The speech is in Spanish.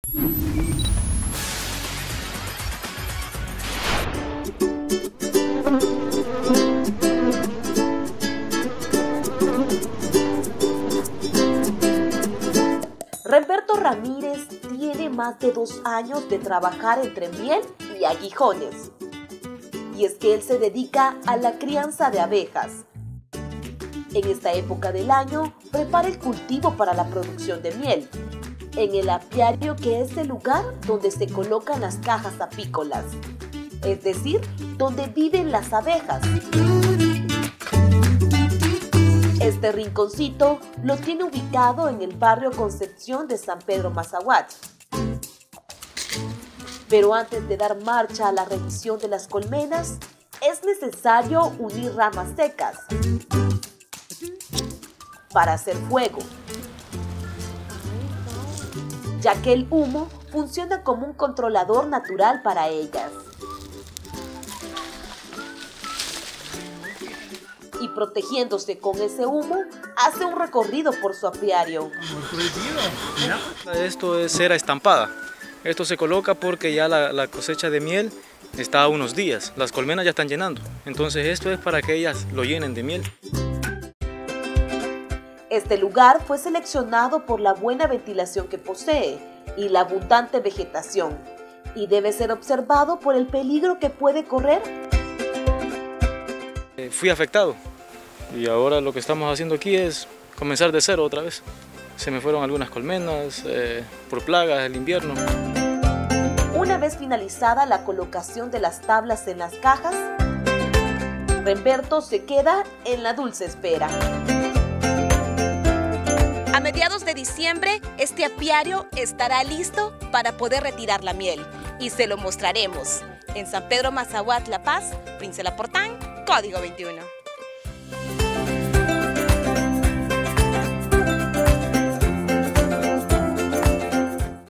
Remberto Ramírez tiene más de 2 años de trabajar entre miel y aguijones. Y es que él se dedica a la crianza de abejas. En esta época del año, prepara el cultivo para la producción de miel, en el apiario, que es el lugar donde se colocan las cajas apícolas, es decir, donde viven las abejas. Este rinconcito lo tiene ubicado en el barrio Concepción de San Pedro Mazahuat. Pero antes de dar marcha a la revisión de las colmenas, es necesario unir ramas secas para hacer fuego, ya que el humo funciona como un controlador natural para ellas. Y protegiéndose con ese humo, hace un recorrido por su apiario. Esto es cera estampada. Esto se coloca porque ya la cosecha de miel está a unos días. Las colmenas ya están llenando. Entonces esto es para que ellas lo llenen de miel. Este lugar fue seleccionado por la buena ventilación que posee y la abundante vegetación, y debe ser observado por el peligro que puede correr. Fui afectado y ahora lo que estamos haciendo aquí es comenzar de cero otra vez. Se me fueron algunas colmenas por plagas del invierno. Una vez finalizada la colocación de las tablas en las cajas, Remberto se queda en la dulce espera. A mediados de diciembre, este apiario estará listo para poder retirar la miel y se lo mostraremos en San Pedro Mazahuat, La Paz, Princela Portán, Código 21.